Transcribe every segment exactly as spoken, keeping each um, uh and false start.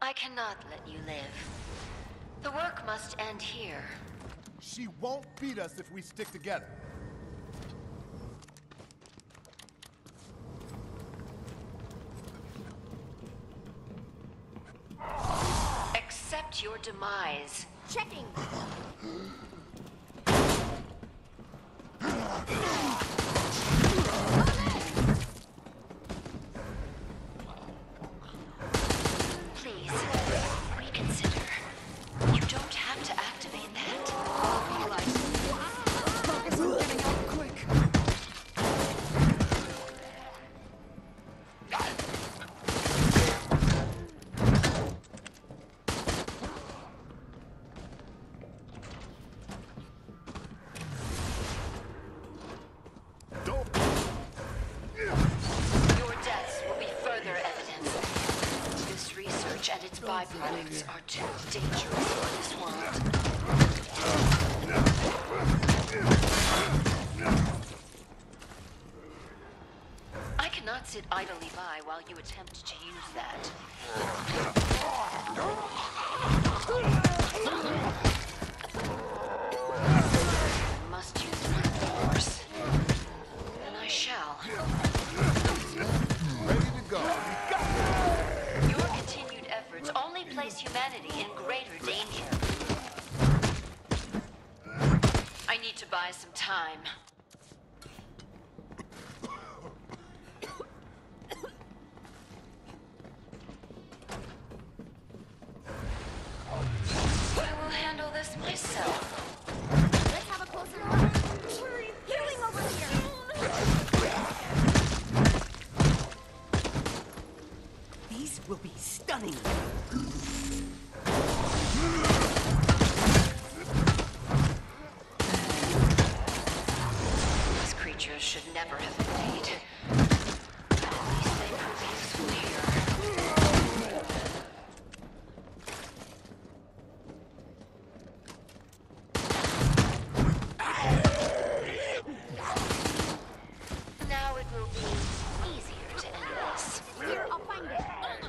I cannot let you live. The work must end here. She won't beat us if we stick together. Accept your demise. Checking. Please, reconsider. You don't have to activate that. All right. Focus on getting out quick. Your deaths will be further evidence. This research and its byproducts are too dangerous for this world. I cannot sit idly by while you attempt to use that. I must use force. And I shall. Ready to go. Your continued efforts only place humanity in greater danger. I need to buy some time. I will handle this myself. Let's have a closer look. We're healing over here. These will be stunning. These creatures should never have been made. At least they prove useful here. Now it will be easier to end this. Here, I'll find it.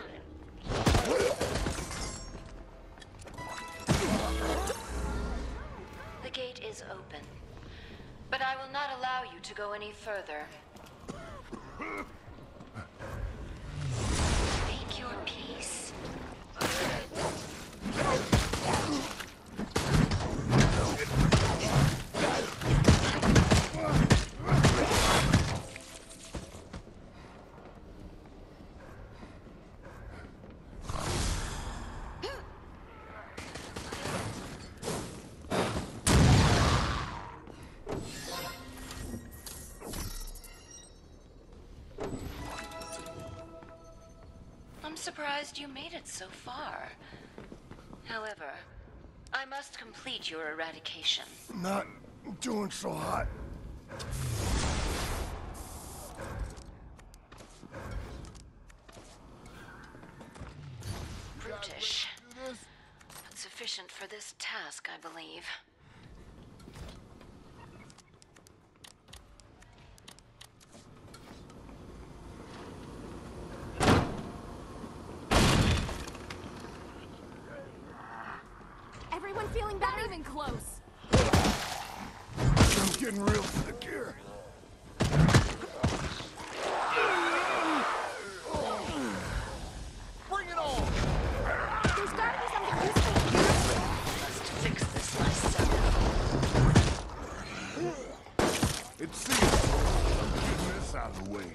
The gate is open, but I will not allow you to go any further. Make your peace. I'm surprised you made it so far. However, I must complete your eradication. Not doing so hot. Brutish, Do this? but sufficient for this task, I believe. Everyone feeling better? Not even close. I'm getting real sick here. Bring it on! There's gotta be something useful here. Must fix this myself. It seems I'm getting this out of the way.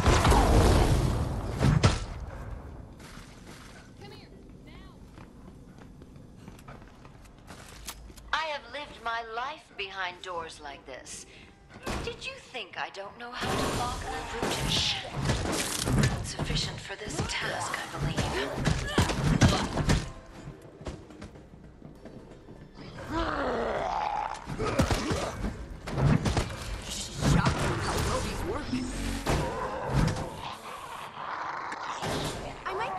Come here, now. I have lived my life behind doors like this. Did you think I don't know how to lock the brutish? Sufficient for this task, I believe. Shocking how well these working. I might.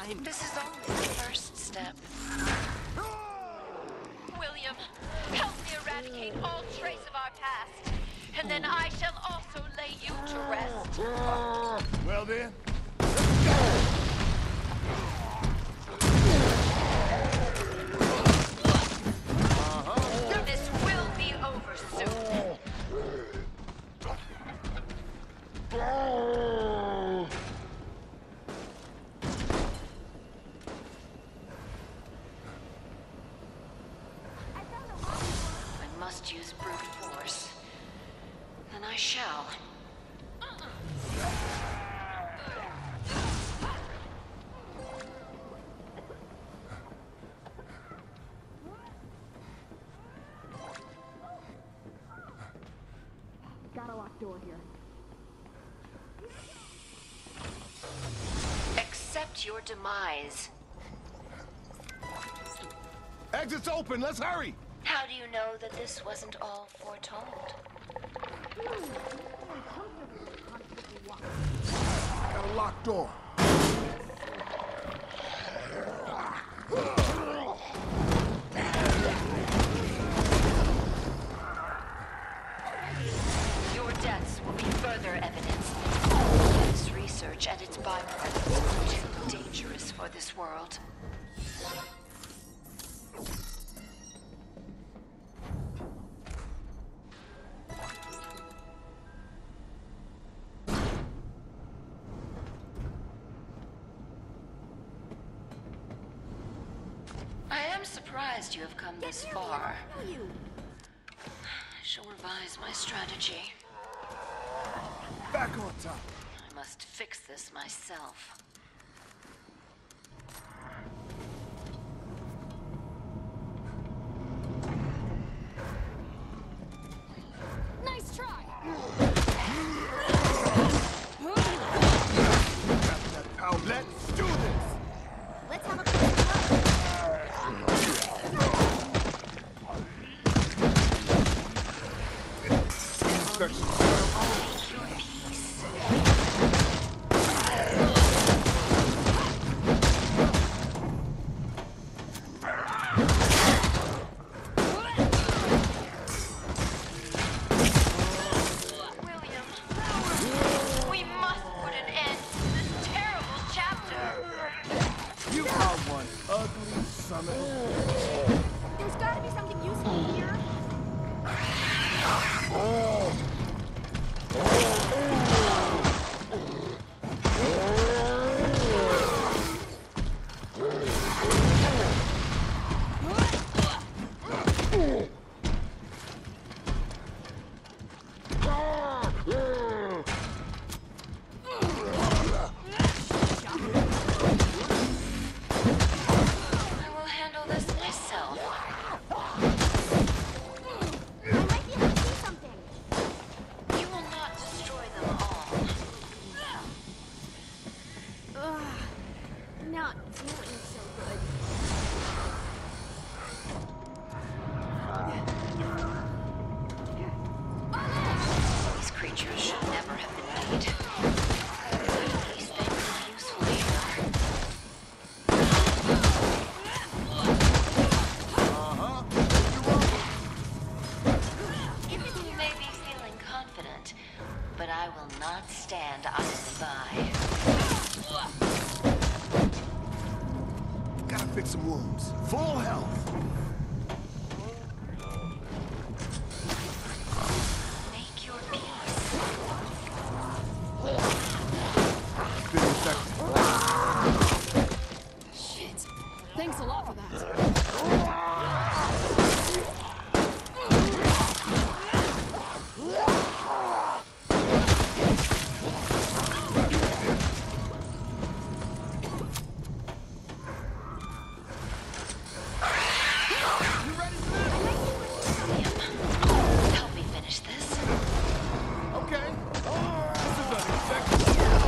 time. This is only the first step. William, help me eradicate all trace of our past, and then I shall also lay you to rest. Well then, This will be over soon. I must use brute force. Then I shall. Got a locked door here. Accept your demise. exit's open. Let's hurry. How do you know that this wasn't all foretold? Got a locked door. Your deaths will be further evidence. This research and its byproducts are too dangerous for this world. I am surprised you have come this far. You. I shall revise my strategy. Back on top. I must fix this myself. Nice try. Grab that power. Let's do this. Let's have a closer look. Inspection. Make your peace. William, we must put an end to this terrible chapter. You are one ugly son of a... There's gotta be something useful here. I will handle this myself. I might be able to see something. You will not destroy them all. Ugh. Not feeling so good. These creatures should never have been made. These things are useful here. Uh-huh. You may be feeling confident, but I will not stand idly by. Gotta fix some wounds. Full health. Make your peace. Been infected. Shit. Thanks a lot for that. William, help me finish this. Okay. This is unexpected.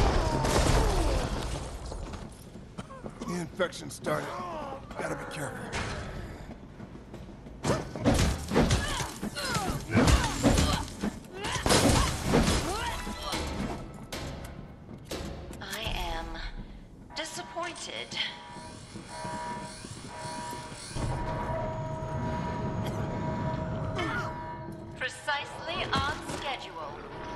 The infection started. Gotta be careful. I am disappointed wanted. Precisely on schedule.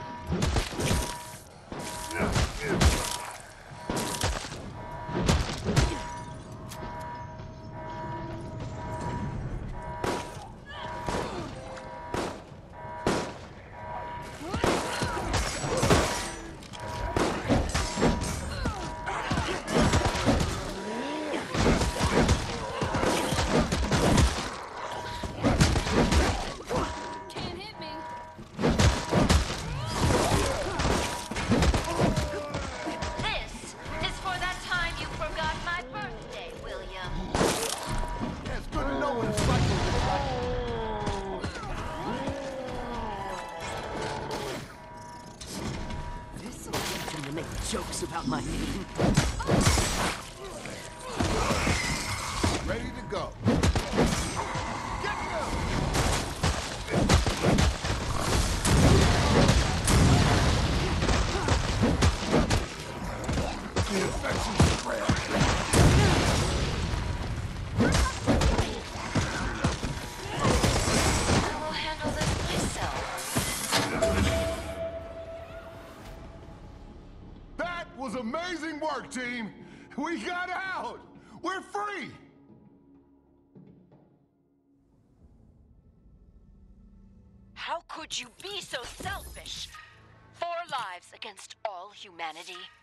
Jokes about my name. Ready to go. Get them! The infection spread. I will handle this myself. That was amazing work, team! We got out! We're free! How could you be so selfish? Four lives against all humanity.